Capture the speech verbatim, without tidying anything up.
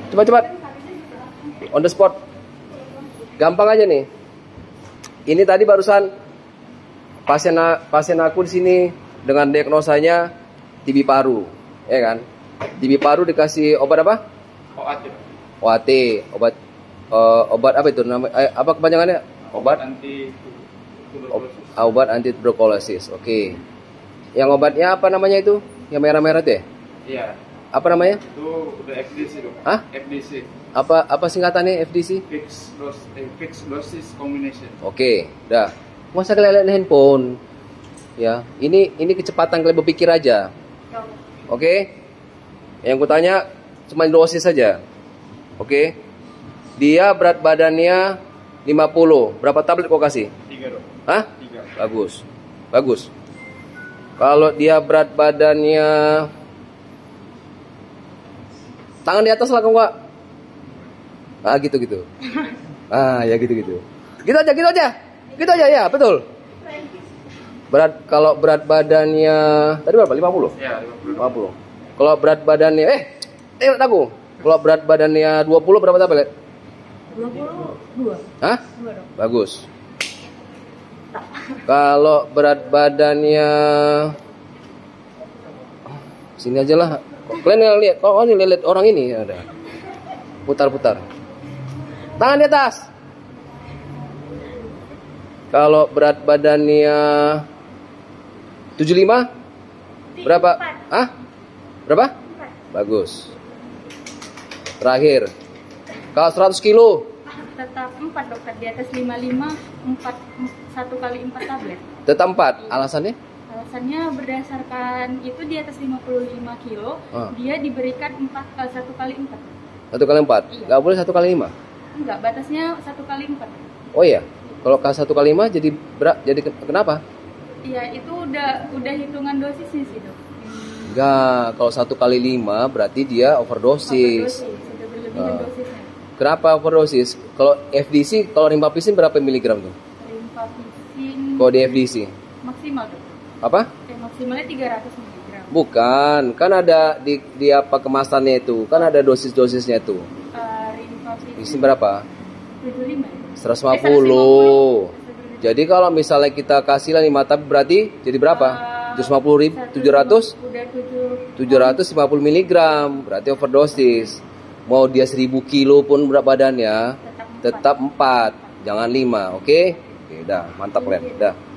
Cepat-cepat. On the spot. Gampang aja nih. Ini tadi barusan pasien pasien aku di sini dengan diagnosanya T B paru, ya kan? T B paru dikasih obat apa? O A T. O A T, obat uh, obat apa itu namanya? Eh, apa kepanjangannya? Obat anti tuberkulosis. Obat anti tuberkulosis. Oke. Okay. Yang obatnya apa namanya itu? Yang merah-merah tuh ya? Iya. Apa namanya? Itu udah F D C dong. Hah? F D C. Apa apa singkatannya F D C? Fixed dose, eh, fixed dosis combination. Oke, okay, dah. Nggak usah kalian lihat handphone. Ya, ini ini kecepatan kalian berpikir aja. Oke? Okay? Yang kutanya cuma dosis saja. Oke? Okay? Dia berat badannya lima puluh. Berapa tablet kau kasih? Tiga dong. Hah? Tiga. Bagus. Bagus. Kalau dia berat badannya, tangan di atas lah kau nggak? Ah gitu gitu. Ah ya gitu gitu. Gitu aja gitu aja. Gitu aja ya betul. Berat kalau berat badannya tadi berapa? lima puluh? Ya, lima puluh. lima puluh. Kalau berat badannya eh eh aku. Kalau berat badannya dua puluh berapa tablet? dua puluh dua. Hah? dua dong. Bagus. Kalau berat badannya sini aja lah. Kalian lihat, kau ini lihat orang ini ada. Putar-putar. Tangan di atas. Kalau berat badannya tujuh puluh lima berapa? Ah? Berapa? Bagus. Terakhir. Kalau seratus kilo Tetap empat dokter, di atas lima puluh lima, empat, satu kali empat tablet. tetap empat. Alasannya? Alasannya berdasarkan itu di atas lima puluh lima kilo, Ah. dia diberikan empat, satu kali empat. Satu kali empat? Iya. Gak boleh satu kali lima? Enggak, batasnya satu kali empat. Oh iya? Kalau ke satu kali lima jadi berat, jadi ke- kenapa? Iya, itu udah udah hitungan dosisnya sih dok. Enggak, kalau satu kali lima berarti dia overdosis. Overdosis, sudah berlebihan Ah. dosisnya. Kenapa overdosis? Kalau F D C, kalau rimpapisin berapa miligram tuh? Rimpapisin Kalau di F D C? maksimal dok. Apa? Eh, maksimalnya tiga ratus miligram. Bukan, kan ada di, di apa kemasannya itu, kan ada dosis-dosisnya itu. Uh, rimpapisin Isi berapa? tujuh puluh lima. seratus lima puluh. Jadi kalau misalnya kita kasih lah lima tablet berarti jadi berapa? tujuh ratus lima puluh ribu, tujuh ratus? Udah tujuh. tujuh ratus lima puluh miligram, berarti overdosis. Mau dia seribu kilo pun berat badannya, Tetap empat. tetap empat, jangan lima, oke? Oke, dah, mantap kalian, dah.